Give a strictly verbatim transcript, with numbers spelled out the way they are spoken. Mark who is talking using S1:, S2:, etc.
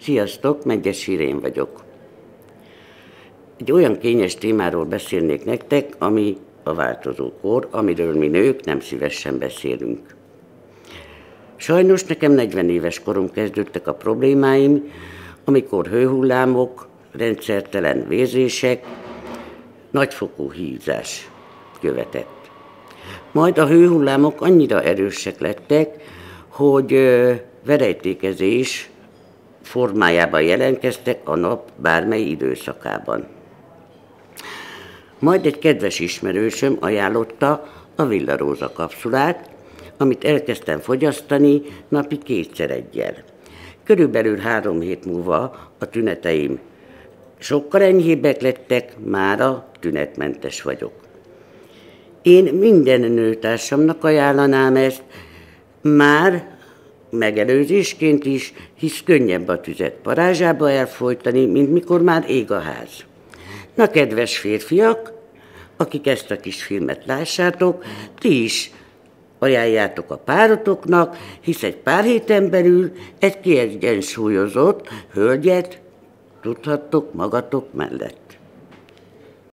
S1: Sziasztok, Megyes Irén vagyok. Egy olyan kényes témáról beszélnék nektek, ami a változókor, amiről mi nők nem szívesen beszélünk. Sajnos nekem negyven éves korom kezdődtek a problémáim, amikor hőhullámok, rendszertelen vérzések, nagyfokú hízás követett. Majd a hőhullámok annyira erősek lettek, hogy verejtékezés formájában jelentkeztek a nap bármely időszakában. Majd egy kedves ismerősöm ajánlotta a Villaróza kapszulát, amit elkezdtem fogyasztani napi kétszer egyel. Körülbelül három hét múlva a tüneteim sokkal enyhébbek lettek, mára tünetmentes vagyok. Én minden nőtársamnak ajánlanám ezt, már megelőzésként is, hisz könnyebb a tüzet parázsába elfojtani, mint mikor már ég a ház. Na, kedves férfiak, akik ezt a kis filmet lássátok, ti is ajánljátok a párotoknak, hisz egy pár héten belül egy kiegyensúlyozott hölgyet tudhattok magatok mellett.